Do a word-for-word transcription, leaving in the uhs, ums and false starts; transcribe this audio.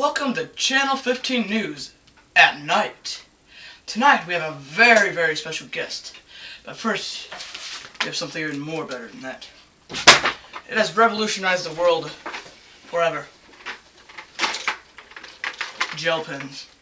Welcome to Channel fifteen News at night. Tonight we have a very, very special guest. But first, we have something even more better than that. It has revolutionized the world forever. Gel pens.